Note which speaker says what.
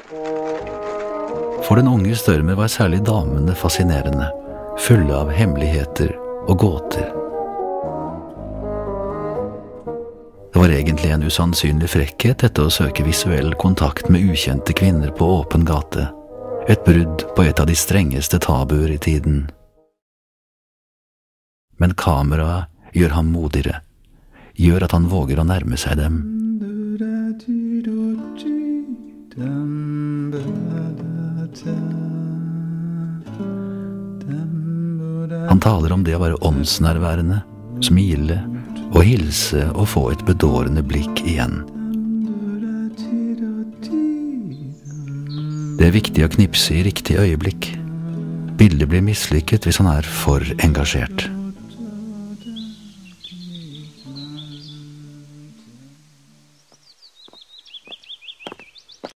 Speaker 1: For den unge Størmer var særlig damene fascinerende, fulle av hemmeligheter og gåter. Det var egentlig en usannsynlig frekkhet dette å søke visuell kontakt med ukjente kvinner på åpen gate, et brudd på et av de strengeste tabuer i tiden. Men kameraet gjør ham modigere, gjør at han våger å nærme seg dem. Han taler om det å være åndsnærværende, smile og hilse og få et bedårende blikk igjen. Det er viktig å knipse i riktig øyeblikk. Bildet blir mislykket hvis han er for engasjert.